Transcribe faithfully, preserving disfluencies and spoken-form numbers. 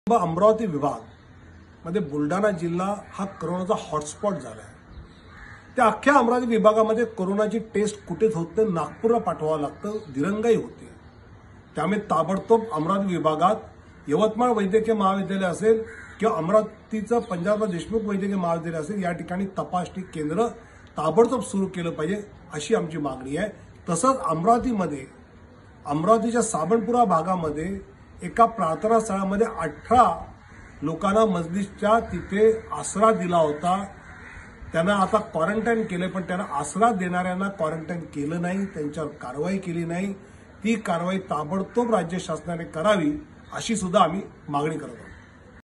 अमरावती विभाग मध्ये बुलढाणा जिल्हा हा कोरोनाचा हॉटस्पॉट झाला आहे। त्या अख्ख्या अमरावती विभागामध्ये कोरोनाची टेस्ट कुठेच होत नाही, नागपूरला पाठवावं लागतं, दिरंगाई होते। त्यामुळे ताबडतोब अमरावती विभागात यवतमाळ वैद्यकीय महाविद्यालय असेल किंवा अमरावतीचं पंजाबराव देशमुख वैद्यकीय महाविद्यालय असेल, या ठिकाणी तपासणी केंद्र ताबडतोब सुरू केलं पाहिजे अशी आमची मागणी आहे। तसंच अमरावतीमध्ये अमरावतीच्या साबणपुरा भागामध्ये एका प्रार्थना स्थळामध्ये अठरा लोकांना मजलिसच्या तिथे आसरा दिला होता। त्यांना आता क्वारंटाईन केले, पण त्यांना आसरा देणाऱ्यांना क्वारंटाईन केलं नाही, त्यांच्यावर कारवाई केली नाही। ती कारवाई ताबडतोब राज्य शासनाने करावी अशी सुद्धा आम्ही मागणी करत आहोत।